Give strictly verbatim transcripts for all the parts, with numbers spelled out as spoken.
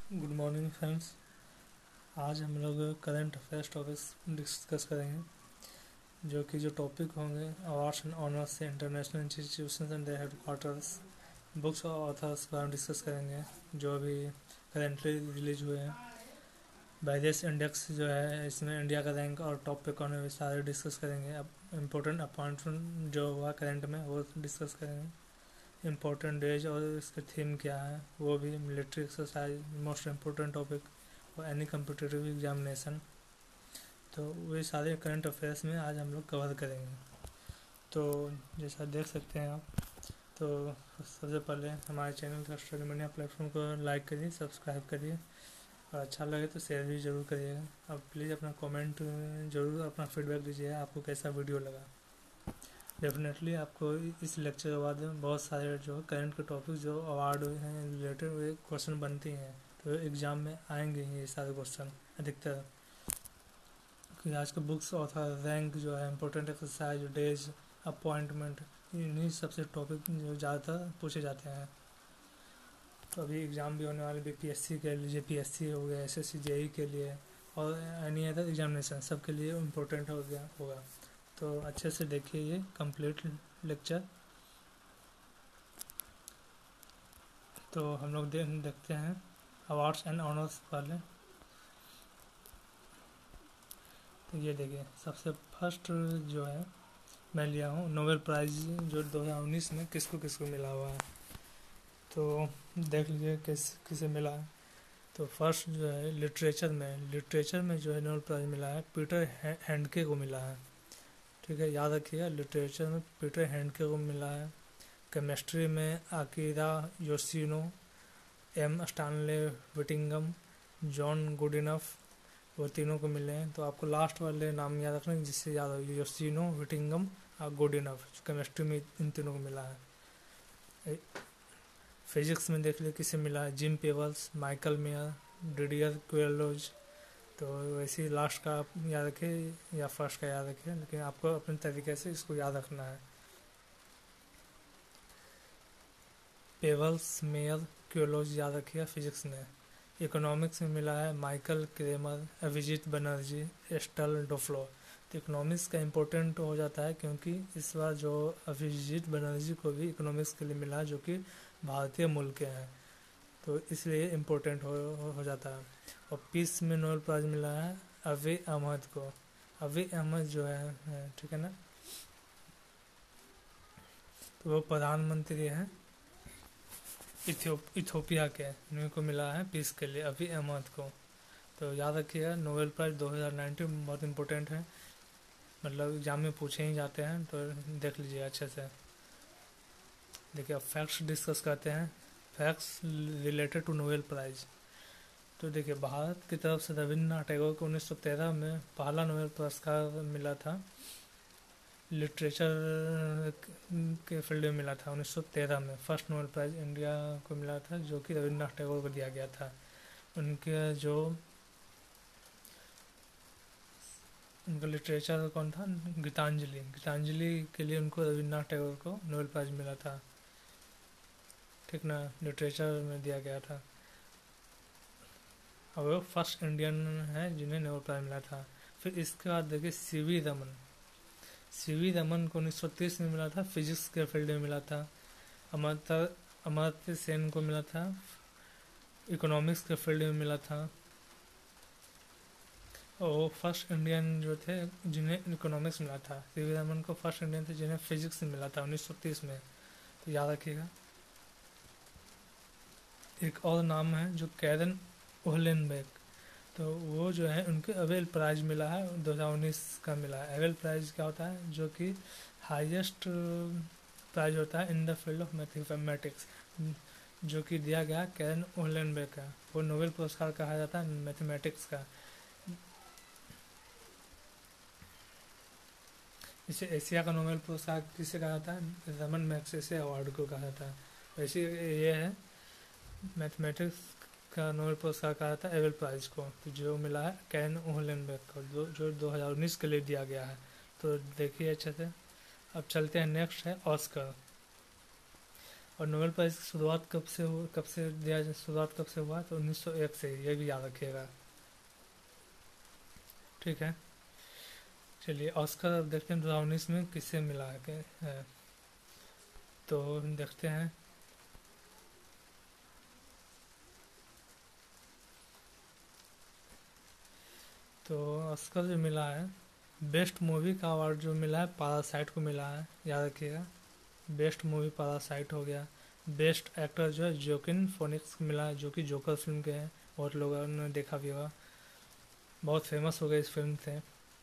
Good morning friends. आज हम लोग करंट अफेयर्स टॉपिक्स डिस्कस करेंगे, जो कि जो टॉपिक होंगे अवार्ड्स एंड ऑनर्स से international institutions and their headquarters, books और ऑथर्स पर हम डिस्कस करेंगे जो अभी करेंटली रिलीज हुए हैं। वेरियस इंडेक्स जो है इसमें इंडिया का रैंक और टॉप पे कौन है सारे डिस्कस करेंगे। अब इम्पोर्टेंट अपॉइंटमेंट जो हुआ करंट में वो डिस्कस करेंगे। इम्पोर्टेंट डेज और इसका थीम क्या है वो भी। Military exercise most important topic for any competitive examination. तो वही सारे करंट अफेयर्स में आज हम लोग कवर करेंगे। तो जैसा देख सकते हैं आप, तो सबसे पहले हमारे चैनल का स्टडी मीडिया प्लेटफॉर्म को लाइक करिए, सब्सक्राइब करिए और अच्छा लगे तो शेयर भी ज़रूर करिएगा। अब प्लीज़ अपना कमेंट ज़रूर अपना फीडबैक दीजिएगा, आपको कैसा वीडियो लगा। डेफिनेटली आपको इस लेक्चर के बाद बहुत सारे जो करंट के टॉपिक जो अवार्ड हैं रिलेटेड हुए क्वेश्चन बनती हैं, तो एग्ज़ाम में आएंगे ही ये सारे क्वेश्चन अधिकतर। कि आज के बुक्स ऑथर रैंक जो है इम्पोर्टेंट एक्सरसाइज डेज अपॉइंटमेंट, इन्हीं सबसे टॉपिक जो ज़्यादातर पूछे जाते हैं। तो अभी एग्ज़ाम भी होने वाले बीपीएससी के लिए, जेपीएससी हो गया, एसएससी जेई के लिए और एनी अदर एग्जामिनेशन सब के लिए इम्पोर्टेंट हो गया होगा। तो अच्छे से देखिए ये कंप्लीट लेक्चर। तो हम लोग दे, देखते हैं अवार्ड्स एंड ऑनर्स वाले। तो ये देखिए सबसे फर्स्ट जो है मैं लिया हूँ नोबेल प्राइज़ जो दो हज़ार उन्नीस में किसको किसको मिला हुआ है। तो देख लीजिए किस किसे मिला है। तो फर्स्ट जो है लिटरेचर में लिटरेचर में जो है नोबेल प्राइज़ मिला है पीटर हैंडके को मिला है। ठीक है, याद रखिएगा लिटरेचर में पीटर हैंडके को मिला है। केमिस्ट्री में Akira Yoshino, M Stanley Whittingham, John Goodenough, वो तीनों को मिले हैं। तो आपको लास्ट वाले नाम याद रखना जिससे याद हो, योशिनो, विटिंगम और गुडिनफ। केमिस्ट्री में इन तीनों को मिला है। फिजिक्स में देख लीजिए किसे मिला है, Jim Peebles, Michael Mayor, Didier Queloz. तो वैसे ही लास्ट का आप याद रखिए या फर्स्ट का याद रखिए, लेकिन आपको अपने तरीके से इसको याद रखना है। पेबल्स, मेयर, क्वेलोज याद रखिएगा फिजिक्स में। इकोनॉमिक्स में मिला है Michael Kremer, Abhijit Banerjee, Esther Duflo. तो इकोनॉमिक्स का इम्पोर्टेंट हो जाता है क्योंकि इस बार जो अभिजीत बनर्जी को भी इकोनॉमिक्स के लिए मिला है जो कि भारतीय मूल के हैं, तो इसलिए इम्पोर्टेंट हो, हो, हो जाता है। और पीस में नोबेल प्राइज़ मिला है अवी अहमद को। अवी अहमद जो है, ठीक है ना, तो वो प्रधानमंत्री हैं इथियोपिया के, इनको मिला है पीस के लिए अवी अहमद को। तो याद रखिएगा नोबेल प्राइज़ दो हज़ार उन्नीस बहुत इम्पोर्टेंट है, मतलब एग्जाम में पूछे ही जाते हैं, तो देख लीजिए अच्छे से। देखिए अब फैक्ट्स डिस्कस करते हैं, facts related to Nobel prize. तो देखिए भारत की तरफ से रविन्द्रनाथ टैगोर को उन्नीस सौ तेरह में पहला नोबेल पुरस्कार मिला था, लिटरेचर के फील्ड में मिला था उन्नीस सौ तेरह में। फर्स्ट नोबेल प्राइज़ इंडिया को मिला था जो कि रविन्द्रनाथ टैगोर को दिया गया था। उनके जो उनका लिटरेचर कौन था, गीतांजलि। गीतांजलि के लिए उनको रविन्द्रनाथ टैगोर को नोबेल प्राइज़ मिला था, ठीक ना, लिटरेचर में दिया गया था। और वो फर्स्ट इंडियन है जिन्हें नोबेल प्राइज़ मिला था। फिर इसके बाद देखिए C V Raman. C V Raman को उन्नीस सौ तीस में मिला था, फिजिक्स के फील्ड में मिला था। अमर्त्य अमर्त्य सेन को मिला था, इकोनॉमिक्स के फील्ड में मिला था। और वो फर्स्ट इंडियन जो थे जिन्हें इकोनॉमिक्स मिला था। सी वी रमन को फर्स्ट इंडियन थे जिन्हें फिजिक्स मिला था उन्नीस सौ तीस में, तो याद रखिएगा। एक और नाम है जो कैरन ओहलेनबेक, तो वो जो है उनके अवेल प्राइज़ मिला है दो हज़ार उन्नीस का मिला है। अवेल प्राइज़ क्या होता है, जो कि हाईएस्ट प्राइज़ होता है in the field of mathematics, जो कि दिया गया कैरन ओहलेनबेक का। वो नोबेल पुरस्कार कहा जाता है मैथमेटिक्स का। इसे एशिया का नोबेल पुरस्कार किसे कहा जाता है, रमन मैग्सेसे अवार्ड को कहा जाता है। वैसे ये है मैथमेटिक्स का नोबेल पुरस्कार कहा जाता है एवेल प्राइज़ को, तो जो मिला है कैरन ओहलेनबेक को, जो जो दो हज़ार उन्नीस के लिए दिया गया है। तो देखिए अच्छे से। अब चलते हैं, नेक्स्ट है ऑस्कर। और नोबेल प्राइज़ की शुरुआत कब से हो कब से दिया शुरुआत कब से हुआ, तो उन्नीस सौ एक से, ये भी याद रखिएगा। ठीक है, चलिए ऑस्कर अब देखते हैं दो हज़ार उन्नीस में किससे मिला है के- है। तो देखते हैं। तो ऑस्कर जो मिला है, बेस्ट मूवी का अवार्ड जो मिला है पारासाइट को मिला है, याद रखिएगा। बेस्ट मूवी पारासाइट हो गया। बेस्ट एक्टर जो है जोकिन फोनिक्स को मिला है, जो कि जोकर फिल्म के हैं, बहुत लोगों ने देखा भी होगा, बहुत फेमस हो गए इस फिल्म से,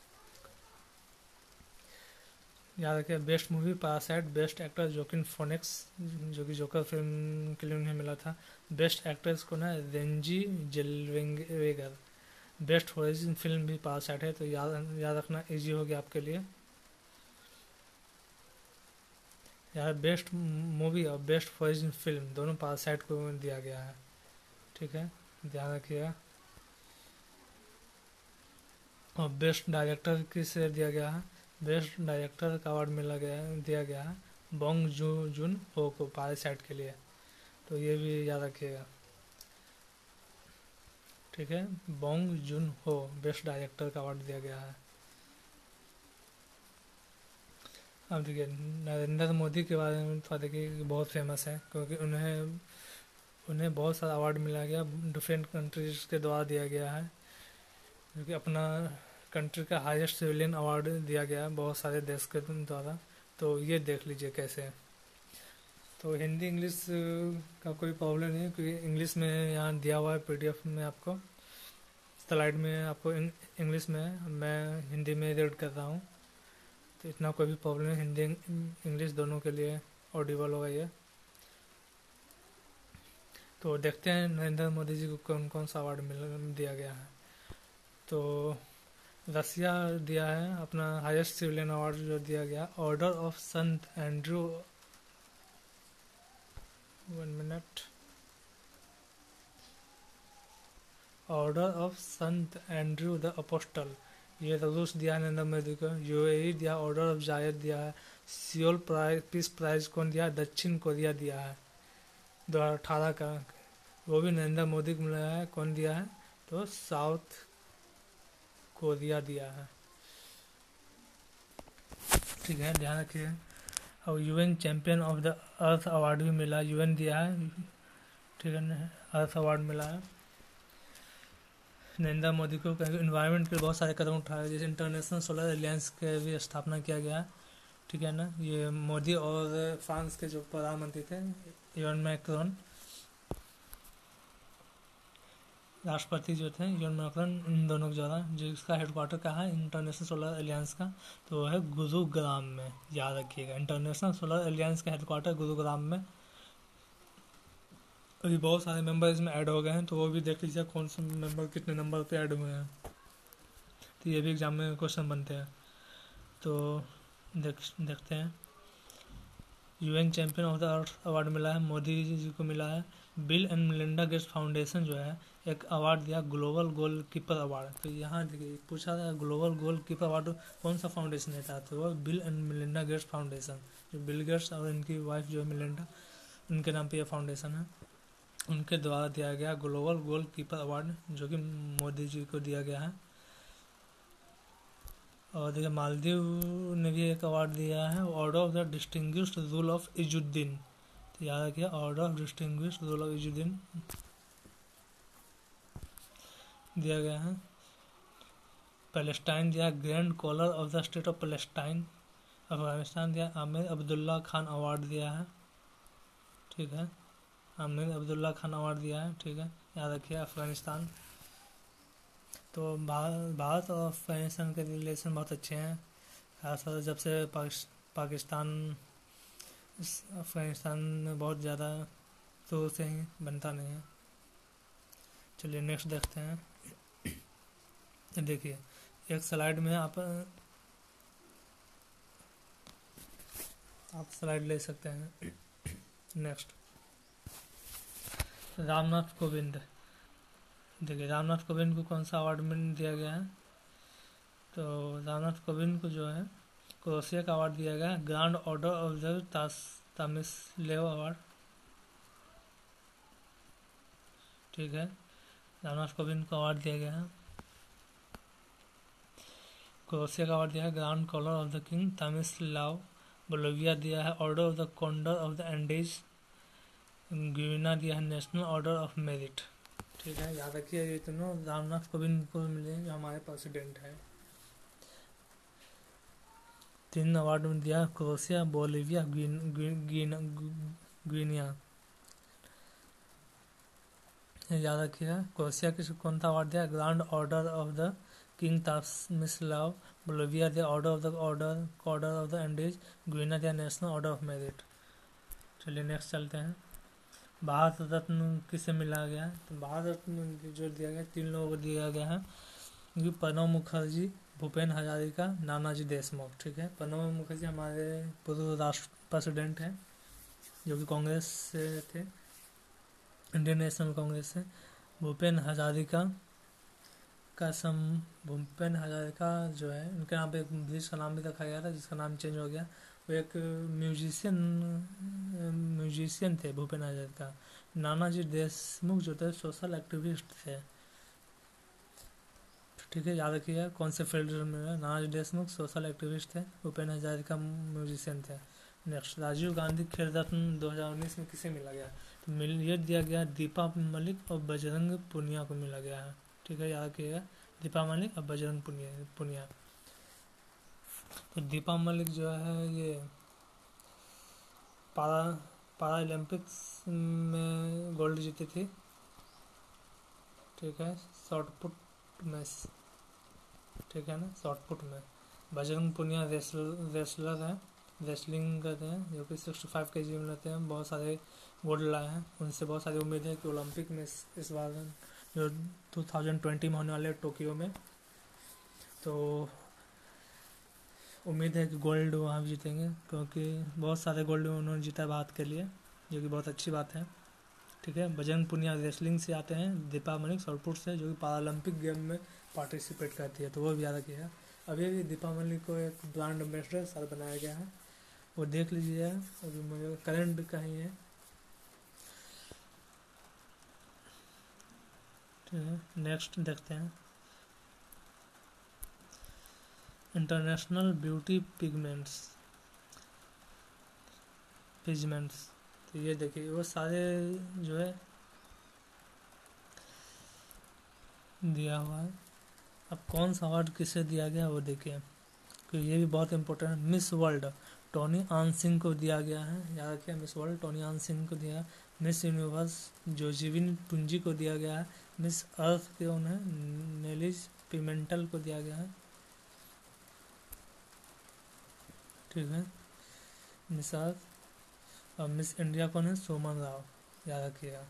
याद रखिए। Best movie Parasite, best actor Joaquin Phoenix, जो कि जोकर फिल्म के लिए उन्हें मिला था। बेस्ट एक्ट्रेस को ना Renee Zellweger. Best origin film भी पारासाइट है, तो याद याद रखना इजी हो गया आपके लिए। यहाँ बेस्ट मूवी और बेस्ट ओरिजिन फिल्म दोनों पारासाइट को दिया गया है। ठीक है, ध्यान रखिएगा। और बेस्ट डायरेक्टर किसे दिया गया है, बेस्ट डायरेक्टर का अवार्ड मिला गया दिया गया है बॉन्ग जू जुन हो को पारासाइट के लिए, तो ये भी याद रखिएगा। ठीक है, बॉन्ग जून हो बेस्ट डायरेक्टर का अवार्ड दिया गया है। अब देखिए नरेंद्र मोदी के बारे में थोड़ा देखिए, बहुत फेमस है क्योंकि उन्हें उन्हें बहुत सारा अवार्ड मिला गया, डिफरेंट कंट्रीज के द्वारा दिया गया है, जो कि अपना कंट्री का हाईएस्ट सिविलियन अवार्ड दिया गया है बहुत सारे देश के द्वारा। तो ये देख लीजिए कैसे है। तो हिंदी इंग्लिश का कोई प्रॉब्लम नहीं है, क्योंकि इंग्लिश में यहाँ दिया हुआ है पीडीएफ में, आपको स्लाइड में आपको इंग्लिश में है, मैं हिंदी में रीड कर रहा हूँ, तो इतना कोई भी प्रॉब्लम नहीं, हिंदी इंग्लिश दोनों के लिए ऑडिबल होगा ये। तो देखते हैं नरेंद्र मोदी जी को कौन कौन सा अवार्ड मिल दिया गया है। तो रसिया दिया है अपना हाईएस्ट सिविलियन अवार्ड जो दिया गया, order of Saint Andrew, one minute, order of Saint Andrew the Apostle, ये तो रूस दिया है नरेंद्र मोदी को। यूएई दिया, ऑर्डर ऑफ जायद दिया है। सियोल प्राइज पीस प्राइज कौन दिया है, दक्षिण कोरिया दिया है दो हज़ार अठारह का, वो भी नरेंद्र मोदी को मिला है। कौन दिया है, तो साउथ कोरिया दिया है। ठीक है, ध्यान रखिए। और UN champion of the earth award भी मिला, यूएन दिया है। ठीक है, अर्थ अवार्ड मिला है नरेंद्र मोदी को, क्योंकि इन्वायरमेंट के बहुत सारे कदम उठाए, जैसे इंटरनेशनल सोलर एलियंस के भी स्थापना किया गया है। ठीक है ना, ये मोदी और फ्रांस के जो प्रधानमंत्री थे इवान मैक्रोन, राष्ट्रपति जो थे इवान मैक्रोन, इन दोनों के द्वारा, जिसका हेडक्वार्टर कहाँ है इंटरनेशनल सोलर एलियंस का, तो वो है गुरुग्राम में, याद रखिएगा। इंटरनेशनल सोलर एलियंस का हेडक्वार्टर गुरुग्राम में। अभी बहुत सारे मेंबर इसमें ऐड हो गए हैं, तो वो भी देख लीजिए कौन से मेंबर कितने नंबर पे ऐड हुए हैं, तो ये भी एग्जाम में क्वेश्चन बनते हैं। तो देख देखते हैं। UN champion of the earth award मिला है मोदी जी को मिला है। Bill and Melinda Gates Foundation जो है एक अवार्ड दिया, ग्लोबल गोल कीपर अवार्ड। तो यहाँ देखिए पूछा था ग्लोबल गोल कीपर अवार्ड कौन सा फाउंडेशन देता है, तो वो Bill and Melinda Gates Foundation, जो बिल गेट्स और इनकी वाइफ जो है मेलिंडा, उनके नाम पे ये फाउंडेशन है, उनके द्वारा दिया गया ग्लोबल गोल कीपर अवार्ड, जो कि मोदी जी को दिया गया है। और देखिए मालदीव ने भी एक अवार्ड दिया है, order of the distinguished rule of Izzuddin. तो याद रखिए, order of distinguished rule of Izzuddin दिया गया है। पैलेस्टाइन दिया grand collar of the state of Palestine. Afghanistan दिया आमिर अब्दुल्ला खान अवार्ड दिया है। ठीक है, आमिर अब्दुल्ला खान अवार्ड दिया है। ठीक है, याद रखिए अफगानिस्तान। तो भारत और अफगानिस्तान के रिलेशन बहुत अच्छे हैं, खासकर जब से पाकिस्तान अफगानिस्तान में बहुत ज़्यादा शुरू से ही बनता नहीं है। चलिए नेक्स्ट देखते हैं। देखिए एक स्लाइड में आप आप स्लाइड ले सकते हैं। नेक्स्ट, रामनाथ कोविंद। देखिए रामनाथ कोविंद को कौन सा अवार्ड में दिया गया है, तो रामनाथ कोविंद को जो है क्रोएशिया का अवार्ड दिया गया, grand order of the Tomislav award. ठीक है, रामनाथ कोविंद को अवार्ड दिया गया है। क्रोएशिया का अवार्ड दिया है grand collar of the King Tomislav. Bolivia दिया है order of the Condor of the Andes. Guinea दिया है नेशनल ऑर्डर ऑफ मेरिट। ठीक है, याद रखिए ये तीनों रामनाथ कोविंद को मिले जो हमारे प्रेसिडेंट है। तीन अवार्ड में दिया क्रोएशिया, बोलिविया, ग्वीनिया। याद रखिएगा, क्रोएशिया किस कौन सा अवार्ड दिया grand order of the King Tomislav. Bolivia दिया order of the order order of the Andes. Guinea दिया नेशनल ऑर्डर ऑफ मेरिट। चलिए नेक्स्ट चलते हैं। भारत रत्न किसे मिला गया है? तो भारत रत्न जो दिया गया तीन लोगों को दिया गया है, क्योंकि प्रणब मुखर्जी, भूपेन हजारिका, नानाजी देशमुख। ठीक है, प्रणब मुखर्जी हमारे पूर्व राष्ट्र प्रेसिडेंट हैं जो कि कांग्रेस से थे, इंडियन नेशनल कांग्रेस से। भूपेन हजारिका का सम भूपेन हजारिका जो है उनके नाम पे एक ब्रिज का नाम भी रखा गया था जिसका नाम चेंज हो गया। वो एक म्यूजिशियन म्यूजिशियन थे भूपेन हजारिका। नानाजी देशमुख जो थे सोशल एक्टिविस्ट थे। ठीक है, याद रखिएगा कौन से फील्ड में। नानाजी देशमुख सोशल एक्टिविस्ट थे, भूपेन हजारिका म्यूजिशियन थे। नेक्स्ट, राजीव गांधी खेल रत्न दो हज़ार उन्नीस में किसे मिला गया? तो मिल ये दिया गया दीपा मलिक और बजरंग पुनिया को मिला गया है। ठीक है, याद रखिएगा दीपा मलिक और बजरंग पुनिया पुनिया तो दीपा मलिक जो है ये पारा पारा ओलंपिक्स में गोल्ड जीती थी। ठीक है, शॉर्ट पुट में। ठीक है ना, शॉर्ट पुट में। बजरंग पुनिया रेसलर रेसलर है, रेसलिंग करते हैं, जो कि सिक्सटी फाइव के जी में रहते हैं, बहुत सारे गोल्ड लाए हैं। उनसे बहुत सारी उम्मीद है कि ओलंपिक में इस, इस बार जो टू थाउजेंड ट्वेंटी में होने वाले टोक्यो में, तो उम्मीद है कि गोल्ड वहाँ भी जीतेंगे, क्योंकि बहुत सारे गोल्ड उन्होंने जीता भारत के लिए, जो कि बहुत अच्छी बात है। ठीक है, बजरंग पुनिया रेसलिंग से आते हैं, दीपा मलिक शॉर्टपुट से, जो कि पारालंपिक गेम में पार्टिसिपेट करती है, तो वो भी याद रखिएगा। अभी अभी दीपा मलिक को एक ब्रांड एम्बेसडर सर बनाया गया है, वो देख लीजिए। अभी मुझे करंट का ही है। ठीक है, नेक्स्ट देखते हैं। इंटरनेशनल ब्यूटी पिगमेंट्स पिगमेंट्स तो ये देखिए वो सारे जो है दिया हुआ है। अब कौन सा अवार्ड किसे दिया गया वो देखिए, क्योंकि ये भी बहुत इंपॉर्टेंट है। मिस वर्ल्ड टोनी आन सिंह को दिया गया है, याद रखिए मिस वर्ल्ड टोनी आन सिंह को दिया। मिस यूनिवर्स जोजीविन टुंजी को दिया गया है। मिस अर्थ के उन्हें नेलिज पिमेंटल को दिया गया है। ठीक है, मिस अर्थ। और मिस इंडिया कौन है? सुमन राव, याद रखिएगा।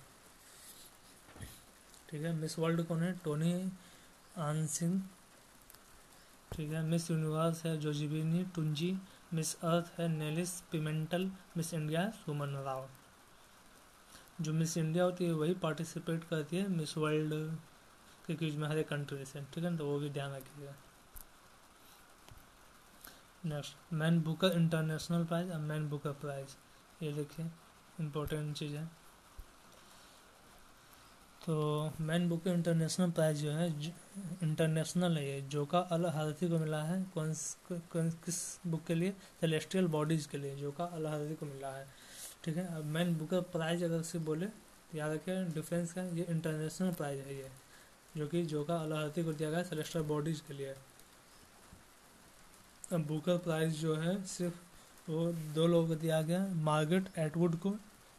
ठीक है, मिस वर्ल्ड कौन है? टोनी आन सिंह। ठीक है, मिस यूनिवर्स है जोजीबिनी टुंजी। मिस अर्थ है Nellys Pimentel. Miss India Suman Rao. जो मिस इंडिया होती है वही पार्टिसिपेट करती है मिस वर्ल्ड के क्विज में हर एक कंट्री से। ठीक है, तो वो भी ध्यान रखिएगा। Next, Man Booker International Prize और मैन बुकर प्राइज, ये देखिए इम्पोर्टेंट चीज़ है। तो मैन बुकर इंटरनेशनल प्राइज जो है इंटरनेशनल है, ये जोका अल हरथी को मिला है। कौन, कौन किस बुक के लिए? सेलेस्टियल बॉडीज के लिए जोका अल हरथी को मिला है। ठीक है, अब मैन बुकर प्राइज अगर से बोले तो याद रखिए डिफरेंस का, ये इंटरनेशनल प्राइज है ये, जो कि जोका अल हरथी को दिया गया सेलेस्टियल बॉडीज के लिए। अब बुकर प्राइज जो है सिर्फ वो दो लोगों को दिया गया, मार्गरेट एटवुड को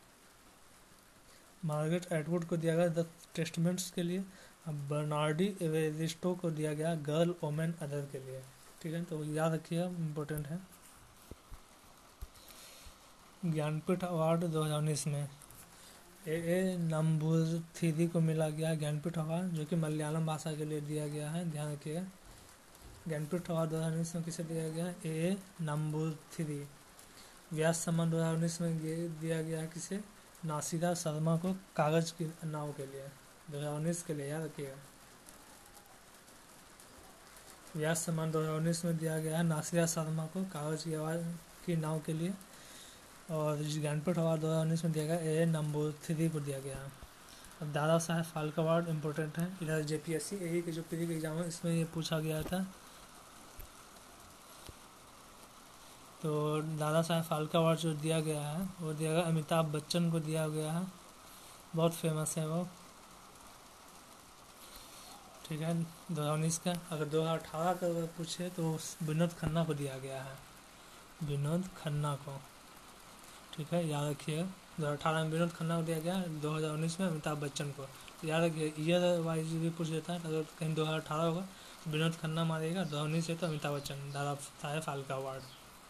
मार्गरेट एटवुड को दिया गया द टेस्टमेंट्स के लिए। अब बर्नार्डी एवेरिस्टो को दिया गया गर्ल ओमेन अदर के लिए। ठीक है, तो याद रखिएगा इम्पोर्टेंट है। ज्ञानपीठ अवार्ड दो हज़ार उन्नीस में ए ए नंबूथिरी को मिला गया ज्ञानपीठ अवार्ड, जो कि मलयालम भाषा के लिए दिया गया है, ध्यान रखिएगा। ज्ञानपीठ अवार्ड दो हज़ार उन्नीस में किसे दिया गया? ए ए नंबूथिरी। व्यास सम्मान दो हज़ार उन्नीस में दिया गया किसे? नासिरा शर्मा को कागज की नाव के लिए, दो हज़ार उन्नीस के लिए, याद रखिएगा। व्यास सम्मान दो हज़ार उन्नीस में दिया गया है नासिरा शर्मा को कागज की आवाज की नाव के लिए। और ज्ञानपीठ अवार्ड दो हज़ार उन्नीस में दिया गया ए नंबूथिरी को दिया गया। अब दादा साहेब फाल्के अवार्ड इम्पोर्टेंट है, इधर जेपीएससी ए के जो प्री के एग्जाम है इसमें ये पूछा गया था। तो दादा साहेब फाल्के अवार्ड जो दिया गया है वो दिया गया अमिताभ बच्चन को दिया गया है, बहुत फेमस है वो, ठीक है। दो हज़ार उन्नीस का। अगर दो हज़ार अठारह का अगर पूछे तो विनोद खन्ना को दिया गया है, विनोद खन्ना को, ठीक है, याद रखिएगा। दो हज़ार अठारह में विनोद खन्ना को दिया गया, दो हज़ार उन्नीस में अमिताभ बच्चन को। तो याद रखिए ईयर वाइज भी पूछ लेता है, अगर कहीं दो हज़ार अठारह होगा तो विनोद खन्ना मारेगा, दो हज़ार उन्नीस है तो अमिताभ बच्चन, दादा साहेब फाल्के अवार्ड।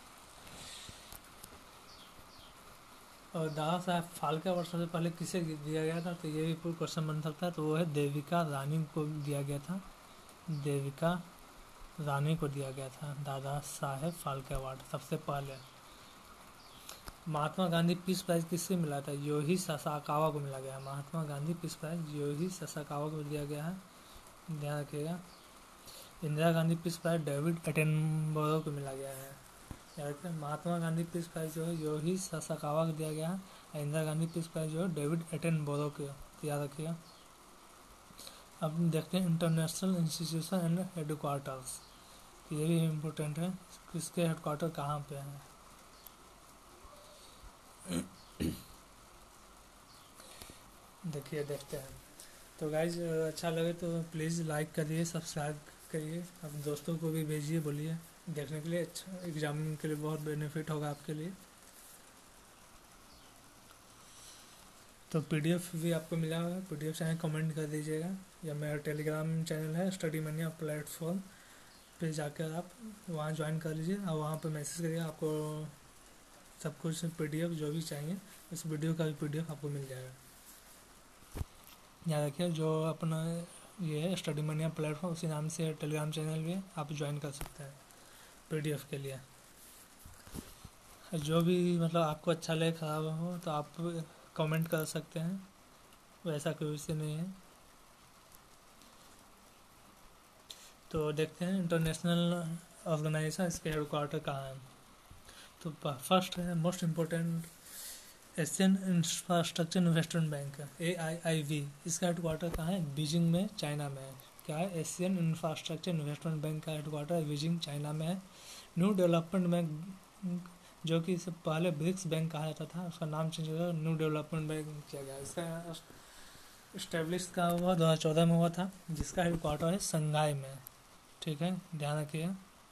और दादा साहेब फाल्के अवार्ड सबसे पहले किसे दिया गया था, तो ये भी पूरा क्वेश्चन बन सकता है, तो वो है देविका रानी को दिया गया था, देविका रानी को दिया गया था दादा साहेब फाल्के अवार्ड सबसे पहले। महात्मा गांधी पीस प्राइज किससे मिला था, योही ससाकावा को मिला गया है। Mahatma Gandhi Peace Prize Yohei Sasakawa को दिया गया है, ध्यान रखिएगा। Indira Gandhi Peace Prize David Attenborough को मिला गया है, याद रखिए। महात्मा गांधी पीस प्राइज जो है योही ससाकावा को दिया गया है, और इंदिरा गांधी पीस प्राइज जो है डेविड एटनबरो को, याद रखिएगा। अब देखते हैं इंटरनेशनल इंस्टीट्यूशन एंड हेडक्वार्टर्स, ये भी इम्पोर्टेंट है, किसके हेडक्वार्टर कहाँ पे है। देखिए देखते हैं। तो गाइज अच्छा लगे तो प्लीज़ लाइक करिए, सब्सक्राइब करिए, अपने दोस्तों को भी भेजिए, बोलिए देखने के लिए, अच्छा एग्जाम के लिए बहुत बेनिफिट होगा आपके लिए। तो पीडीएफ भी आपको मिला हुआ है, पीडीएफ चाहे कमेंट कर दीजिएगा, या मेरा टेलीग्राम चैनल है स्टडी मनिया प्लेटफॉर्म पे जाकर आप वहाँ ज्वाइन कर लीजिए, और वहाँ पे मैसेज करिए, आपको सब कुछ पीडीएफ जो भी चाहिए इस वीडियो का भी पीडीएफ आपको मिल जाएगा। याद रखिए जो अपना ये है स्टडी मनिया प्लेटफॉर्म, उसी नाम से टेलीग्राम चैनल भी आप ज्वाइन कर सकते हैं पीडीएफ के लिए। जो भी मतलब आपको अच्छा लगे ख़राब हो तो आप कमेंट कर सकते हैं, वैसा कोई विषय नहीं है। तो देखते हैं इंटरनेशनल ऑर्गेनाइजेशन इसके हेडक्वार्टर कहाँ है। तो फर्स्ट है most important Asian Infrastructure Investment Bank, A I I B, इसका हेडक्वार्टर कहाँ है, बीजिंग में, चाइना में है। क्या है, एशियन इंफ्रास्ट्रक्चर इन्वेस्टमेंट बैंक का हेडक्वार्टर बीजिंग चाइना में है। न्यू डेवलपमेंट बैंक जो कि इससे पहले ब्रिक्स बैंक कहा जाता था, उसका नाम चेंज हो गया, न्यू डेवलपमेंट बैंक किया गया। इसका इस्टेब्लिश का हुआ दो हज़ार चौदह में हुआ था, जिसका हेडक्वार्टर है संघाई में, ठीक है, ध्यान रखिए।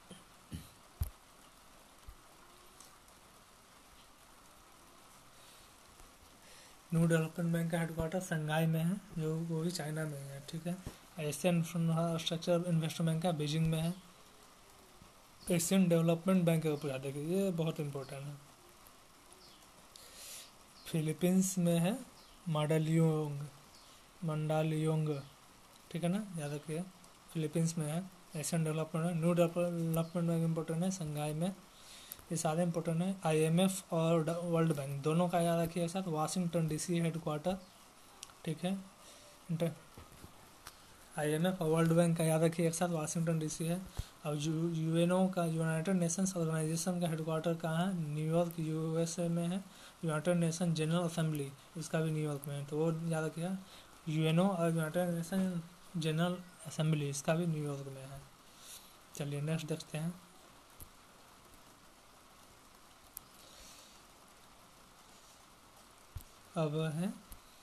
न्यू डेवलपमेंट बैंक का हेडक्वार्टर संघाई में है, जो वो भी चाइना में है, ठीक है। एशियन इंफ्रास्ट्रक्चर इन्वेस्टमेंट बैंक का बीजिंग में है। एशियन डेवलपमेंट बैंक का पूछा, देखिए ये बहुत इंपॉर्टेंट है, फिलीपींस में है, माडालियोंग, मंडालियोंग, ठीक है ना, याद रखिए, फिलीपींस में है। Asian Development, New Development Bank important है संघाई में, ये सारे इंपॉर्टेंट है। आईएमएफ और वर्ल्ड बैंक दोनों का याद रखिए साथ, वाशिंगटन डीसी हेडक्वार्टर, ठीक है। आईएमएफ और वर्ल्ड बैंक का याद रखिए एक साथ, वाशिंगटन डीसी है। अब यूएनओ का, यूनाइटेड नेशंस ऑर्गेनाइजेशन का हेडक्वार्टर कहाँ है, न्यूयॉर्क यूएसए में है। यूनाइटेड नेशन जनरल असेंबली उसका भी न्यूयॉर्क में है, तो वो याद रखिएगा। यूएनओ और यूनाइटेड नेशन जनरल असेंबली इसका भी न्यूयॉर्क में है। चलिए नेक्स्ट देखते हैं। अब है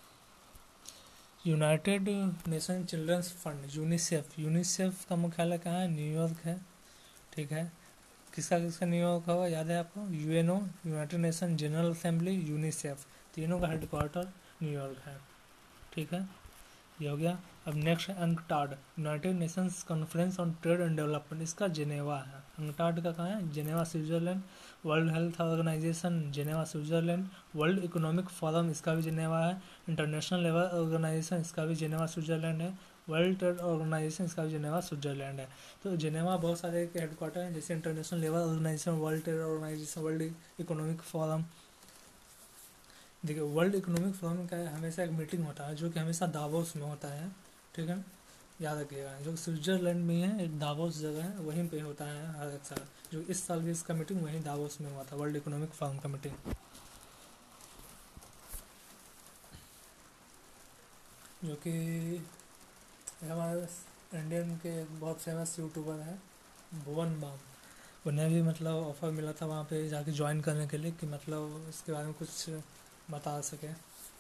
United Nation Children's Fund, UNICEF, UNICEF का मुख्यालय कहाँ है, न्यूयॉर्क है, ठीक है। किसका किसका न्यूयॉर्क होगा, याद है आपको, UNO, United Nation General Assembly, UNICEF, तीनों का हेडक्वार्टर न्यूयॉर्क है, ठीक है, ये हो गया। अब नेक्स्ट है UNCTAD, United Nations Conference on Trade and Development, इसका जेनेवा है। अंकटाड का कहाँ है, Geneva Switzerland. World Health Organization, Geneva Switzerland. World Economic Forum, इसका भी जेनेवा है। इंटरनेशनल लेबर ऑर्गेनाइजेशन, इसका भी जेनेवा स्विट्जरलैंड है। वर्ल्ड ट्रेड ऑर्गेनाइजेशन, इसका भी जेनेवा स्विट्जरलैंड है। तो जेनेवा बहुत सारे के हेडक्वार्टर हैं, जैसे International Labour Organization, World Trade Organization, World Economic Forum. देखिए वर्ल्ड इकोनॉमिक फोरम का हमेशा एक मीटिंग होता है जो कि हमेशा दावोस में होता है, ठीक है, याद रखिएगा, जो स्विट्जरलैंड में है, एक दावोस जगह है, वहीं पे होता है हर एक साल। जो इस साल भी इसका मीटिंग वहीं दावोस में हुआ था, वर्ल्ड इकोनॉमिक फोरम का मीटिंग। जो कि हमारे इंडियन के एक बहुत फेमस यूट्यूबर है भुवन बाम। उन्हें भी मतलब ऑफ़र मिला था वहाँ पे जाके ज्वाइन करने के लिए कि मतलब इसके बारे में कुछ बता सके।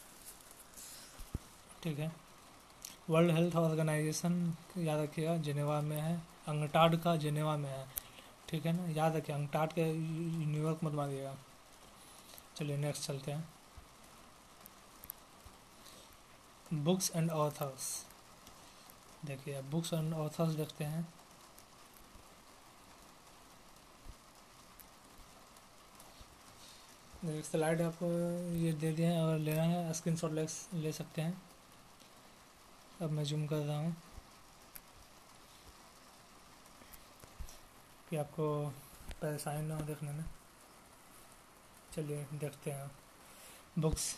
ठीक है। वर्ल्ड हेल्थ ऑर्गेनाइजेशन याद रखिएगा जिनेवा में है, अंगटाड का जिनेवा में है। ठीक है ना, याद रखिए अंगटाड के न्यूयॉर्क मत मारिएगा। चलिए नेक्स्ट चलते हैं। बुक्स एंड ऑथर्स, देखिए बुक्स एंड ऑथर्स देखते हैं। देखिए स्लाइड आपको ये दे दिए हैं, अगर लेना है स्क्रीनशॉट ले ले सकते हैं। अब मैं जूम कर रहा हूँ कि आपको परेशानी ना हो देखने में। चलिए देखते हैं books.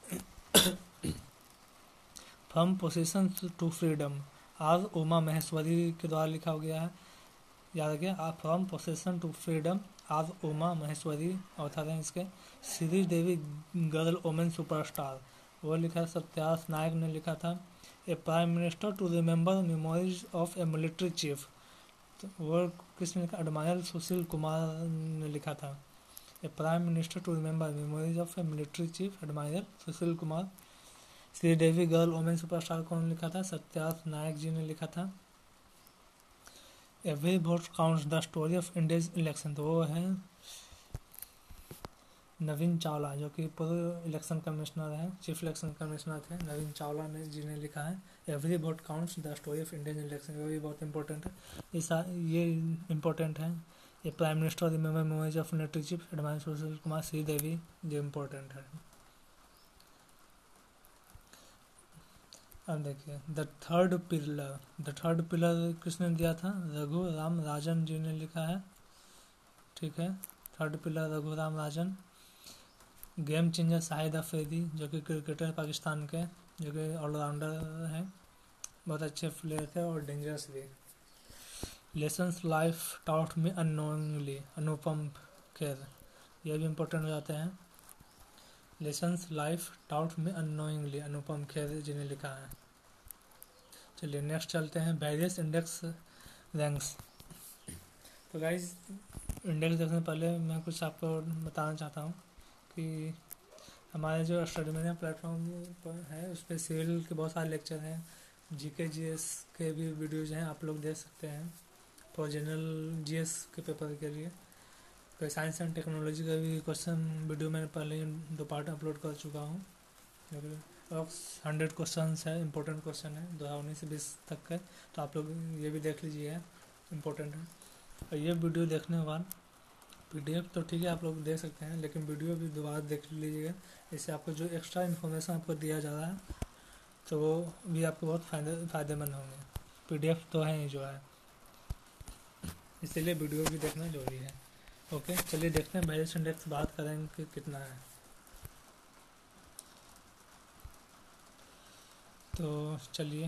From position to freedom, आज उमा महेश्वरी के द्वारा लिखा गया है। याद रखिए आप फ्रॉम पोजीशन टू फ्रीडम, आज उमा महेश्वरी ऑथर हैं इसके। Sridevi girl women superstar, वो लिखा है सत्यार्थ नायक ने लिखा था। A prime minister to remember memories of a military chief, तो वो किसने लिखा, एडमायर सुशील कुमार ने लिखा था। A prime minister to remember memories of a military chief, admiral Sushil Kumar. Sridevi girl women superstar कौन लिखा था, सत्यार्थ नायक जी ने लिखा था। Every vote counts the story of India's election, तो वो है नवीन चावला, जो कि पूर्व इलेक्शन कमिश्नर हैं, चीफ इलेक्शन कमिश्नर थे नवीन चावला ने जी ने लिखा है। Every vote counts the story of Indian election, वो भी बहुत इंपॉर्टेंट है। इस ये इम्पोर्टेंट है। ये prime minister remember memories of military chief, admiral Sushil Kumar, Sridevi, ये इम्पोर्टेंट है। अब देखिए the third pillar, the third pillar किसने दिया था, रघु राम राजन जी ने लिखा है। ठीक है, third pillar Raghuram Rajan. Game changer Shahid Afridi, जो कि क्रिकेटर पाकिस्तान के, जो कि ऑलराउंडर हैं, बहुत अच्छे प्लेयर थे और डेंजरस भी। Lessons life taught me unknowingly, Anupam Kher, ये भी इम्पोर्टेंट हो जाते हैं। Lessons life taught me unknowingly, Anupam Kher ji ने लिखा है। चलिए नेक्स्ट चलते हैं वेरियस इंडेक्स रैंक्स। तो गाइस इंडेक्स देखने से पहले मैं कुछ आपको बताना चाहता हूँ कि हमारे जो स्टडी में प्लेटफॉर्म पर है उस पर सिविल के बहुत सारे लेक्चर हैं, जीके जीएस के भी वीडियोज हैं, आप लोग देख सकते हैं फॉर जनरल जीएस के पेपर के लिए। फिर साइंस एंड टेक्नोलॉजी का भी क्वेश्चन वीडियो मैंने पहले ही दो पार्ट अपलोड कर चुका हूँ, हंड्रेड क्वेश्चन है, इंपॉर्टेंट क्वेश्चन है दो हज़ार उन्नीस से बीस तक के, तो आप लोग ये भी देख लीजिए, इम्पोर्टेंट है। और ये वीडियो देखने के बाद पीडीएफ तो ठीक है आप लोग देख सकते हैं, लेकिन वीडियो भी दोबारा देख लीजिएगा, इससे आपको जो एक्स्ट्रा इन्फॉर्मेशन आपको दिया जा रहा है तो वो भी आपको बहुत फायदे फ़ायदेमंद होंगे। पीडीएफ तो है ही जो है, इसीलिए वीडियो भी देखना जरूरी है। ओके चलिए देखते हैं वेरियस इंडेक्स बात करेंगे कि कितना है। तो चलिए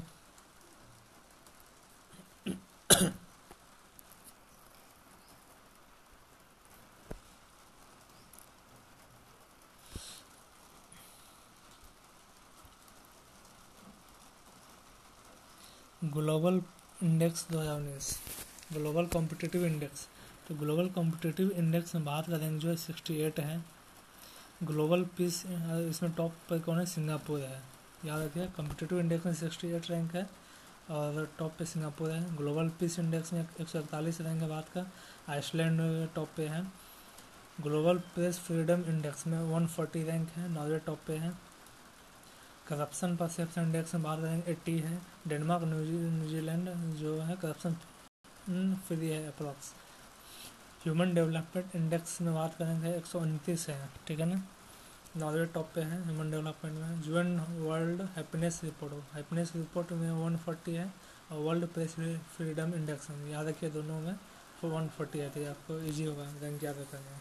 ग्लोबल इंडेक्स दो हज़ार उन्नीस, ग्लोबल कॉम्पिटिटिव इंडेक्स। तो ग्लोबल कॉम्पिटिटिव इंडेक्स में बात करेंगे जो है सिक्सटी एट है। ग्लोबल पीस इसमें टॉप पर कौन है, सिंगापुर है, याद रखिए। कॉम्पिटिटिव इंडेक्स में सिक्सटी एट रैंक है और टॉप पे सिंगापुर है। ग्लोबल पीस इंडेक्स में एक सौ इकतालीस रैंक है बात का, आइसलैंड टॉप पे है। ग्लोबल प्रेस फ्रीडम इंडेक्स में वन फोर्टी रैंक है, नॉर्वे टॉप पे है। करप्शन परसेप्शन इंडेक्स में बात करेंगे एट्टी है। डेनमार्क न्यूजीलैंड जो है करप्शन फ्री है अप्रॉक्स। ह्यूमन डेवलपमेंट इंडेक्स में बात करेंगे एक सौ उनतीस है, ठीक है ना, नॉर्वे टॉप पे है ह्यूमन डेवलपमेंट में। UN world happiness report, happiness report में वन फोर्टी है और वर्ल्ड प्रेस फ्रीडम इंडेक्स में याद रखिए दोनों में वन फोर्टी है, तो आपको ईजी होगा रैंक याद करना।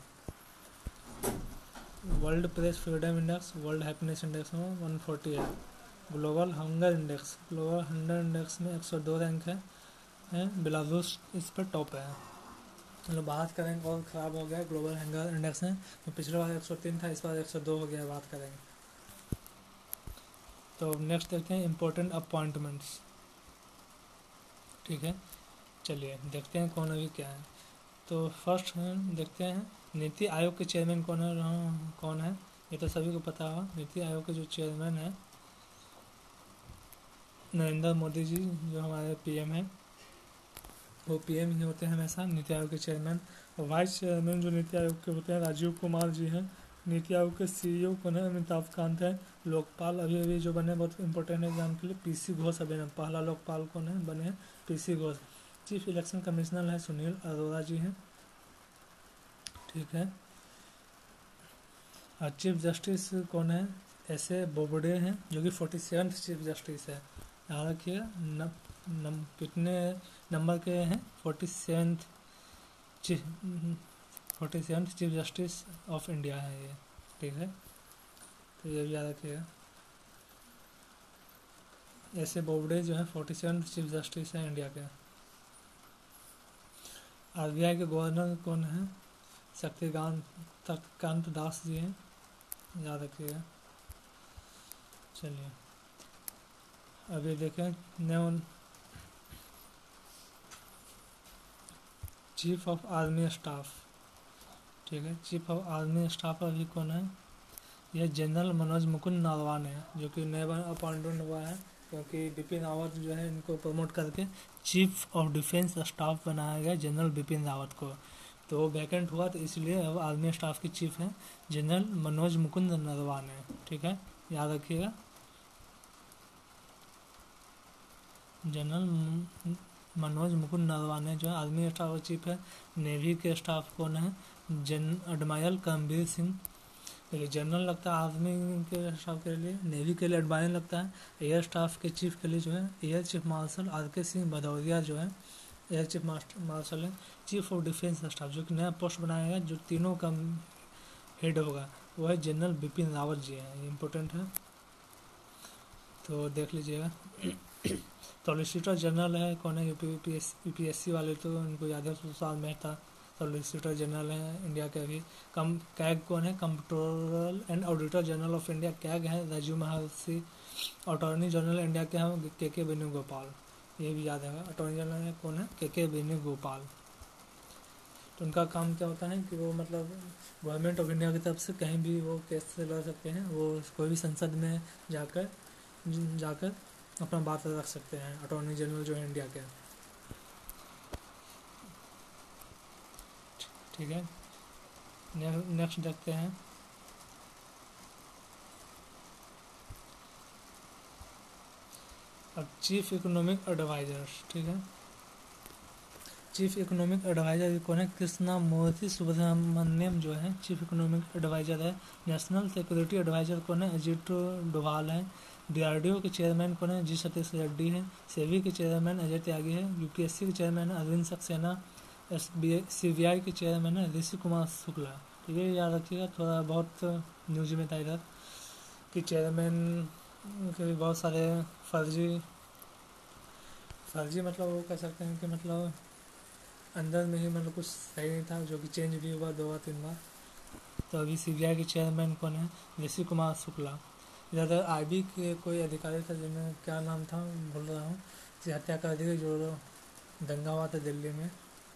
World press freedom index, world happiness index में वन फोर्टी है। Global hunger index, global hunger index में एक सौ दो रैंक है, है बेलारूस इस पर टॉप है। मतलब बात करेंगे और ख़राब हो गया ग्लोबल हंगर इंडेक्स में, तो पिछले बार एक सौ तीन था, इस बार एक सौ दो हो गया। बात करेंगे तो नेक्स्ट देखते हैं इम्पोर्टेंट अपॉइंटमेंट्स। ठीक है, चलिए देखते हैं कौन अभी क्या है। तो फर्स्ट हम देखते हैं नीति आयोग के चेयरमैन कौन है। कौन है ये तो सभी को पता होगा। नीति आयोग के जो चेयरमैन है नरेंद्र मोदी जी, जो हमारे पीएम हैं, वो पीएम ही होते हैं हमेशा, नीति आयोग के चेयरमैन। और वाइस चेयरमैन जो नीति आयोग के होते हैं राजीव कुमार जी हैं। नीति आयोग के सीईओ कौन है, अमिताभ कांत है। लोकपाल अभी अभी जो बने बहुत इंपॉर्टेंट है एग्जाम के लिए, पीसी घोष अभी ना, पहला लोकपाल कौन है बने हैं, PC Ghosh. Chief election commissioner है सुनील अरोड़ा जी हैं। ठीक है, और चीफ जस्टिस कौन है, ऐसे बोबडे हैं, जो कि फोर्टी सेवन चीफ जस्टिस है। याद रखिए न, नम, कितने नंबर के हैं, forty seven chief forty seven chief justice of India है ये। ठीक है, तो ये भी याद रखिएगा। ऐसे बोबडे जो है फोर्टी सेवन चीफ जस्टिस हैं इंडिया के। आरबीआई के गवर्नर कौन है, शक्तिकांत कांत दास जी हैं, याद रखिएगा। चलिए अभी देखें new chief of army staff. ठीक है, चीफ ऑफ आर्मी स्टाफ अभी कौन है, यह जनरल मनोज मुकुंद नरवाने है, जो कि नया अपॉइंटमेंट हुआ है, क्योंकि बिपिन रावत जो है इनको प्रमोट करके चीफ ऑफ डिफेंस स्टाफ बनाया गया जनरल बिपिन रावत को। तो वो वैकेंट हुआ, तो इसलिए अब आर्मी स्टाफ के चीफ हैं जनरल मनोज मुकुंद नरवाने। ठीक है, याद रखिएगा। जनरल मनोज मुकुंद नरवाने जो है आर्मी स्टाफ चीफ है। नेवी के स्टाफ कौन है, जन एडमायरल करमबीर सिंह। देखिए जनरल लगता है आर्मी के स्टाफ के लिए, नेवी के लिए एडमायरल लगता है। एयर स्टाफ के चीफ के लिए जो है एयर चीफ मार्शल आर के सिंह भदौरिया जो है एयर चीफ मार्शल है। चीफ ऑफ डिफेंस स्टाफ जो कि नया पोस्ट बनाया गया, जो तीनों का हेड होगा, वो है जनरल बिपिन रावत जी हैं। ये इम्पोर्टेंट है, तो देख लीजिएगा। सॉलिसिटर जनरल है कौन है, यूपीएससी वाले तो उनको याद है, सुशांत मेहता सॉलिसिटर जनरल है इंडिया के। अभी कम कैग कौन है, controller and auditor general of India CAG है राजीव महर्षि। अटॉर्नी जनरल इंडिया के हैं के के वेणुगोपाल, ये भी याद है। अटॉर्नी जनरल है कौन है, के के वेणुगोपाल। तो उनका काम क्या होता है कि वो मतलब गवर्नमेंट ऑफ इंडिया की तरफ से कहीं भी वो केस से लड़ सकते हैं, वो कोई भी संसद में जाकर जाकर अपना बात रख सकते हैं, अटॉर्नी जनरल जो है इंडिया के। ठीक है, नेक्स्ट देखते हैं अब चीफ इकोनॉमिक एडवाइजर। ठीक है, चीफ इकोनॉमिक एडवाइजर कौन है, कृष्णा मूर्ति सुब्रमण्यम जो है चीफ इकोनॉमिक एडवाइजर है। नेशनल सिक्योरिटी एडवाइजर कौन है, अजीत डोभाल है। डीआरडीओ के चेयरमैन कौन है, जी सतीश रेड्डी है। सेबी के चेयरमैन अजय त्यागी है। यूपीएससी के chairman Arvind Saxena. S B I CBI के चेयरमैन है ऋषि कुमार शुक्ला। ठीक है, याद रखिएगा, थोड़ा बहुत न्यूज में था इधर कि चेयरमैन के भी बहुत सारे फर्जी फर्जी मतलब वो कह सकते हैं कि मतलब अंदर में ही मतलब कुछ सही नहीं था, जो कि चेंज भी हुआ दो बार तीन बार। तो अभी सीबीआई के चेयरमैन कौन है, ऋषि कुमार शुक्ला। इधर आईबी के कोई अधिकारी था जिन्हें क्या नाम था भूल रहा हूँ, जिसे हत्या कर दी गई, जो दंगा हुआ था दिल्ली में।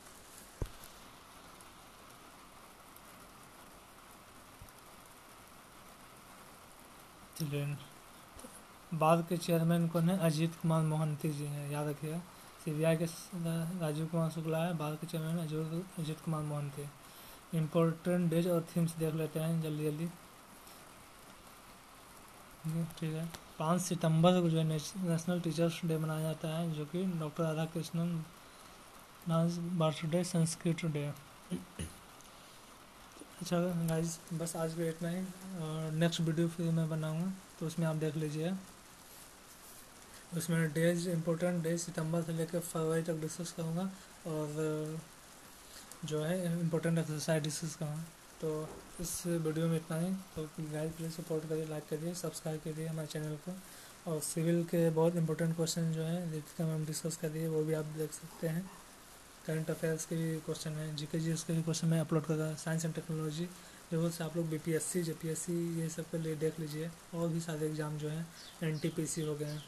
बाद के चेयरमैन कौन है, अजीत कुमार मोहंती जी हैं, याद रखिएगा। सीबीआई के राजीव कुमार शुक्ला है, बाद के chairman Ajit Kumar Mohanty. Important days और थीम्स देख लेते हैं जल्दी जल्दी। ठीक है, पाँच सितंबर को जो है नेशनल टीचर्स डे मनाया जाता है, जो कि doctor Radhakrishnan birthday Sanskrit day. अच्छा गाइज, बस आज भी इतना ही, और नेक्स्ट वीडियो फिर मैं बनाऊंगा, तो उसमें आप देख लीजिए। उसमें डेज इंपॉर्टेंट डेज सितंबर से लेकर फरवरी तक डिस्कस करूँगा, और जो है इम्पोर्टेंट एक्सरसाइज डिस्कस करूँगा। तो इस वीडियो में इतना ही। तो गाइस प्लीज़ सपोर्ट करिए, लाइक करिए, सब्सक्राइब करिए हमारे चैनल को। और सिविल के बहुत इंपॉर्टेंट क्वेश्चन जो है दीपिका मैम डिस्कस कर दिए, वो भी आप देख सकते हैं। करंट अफेयर्स के भी क्वेश्चन है, जीके जीएस के भी क्वेश्चन मैं अपलोड करूँगा। साइंस एंड टेक्नोलॉजी लेवल से आप लोग बीपीएससी जेपीएससी ये सब के लिए देख लीजिए, और भी सारे एग्ज़ाम जो हैं, एनटीपीसी हो गए,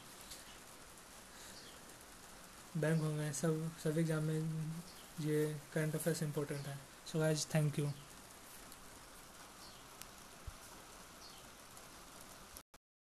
बैंक हो गए, सब सभी एग्ज़ाम में ये करंट अफेयर्स इंपॉर्टेंट है। So guys thank you.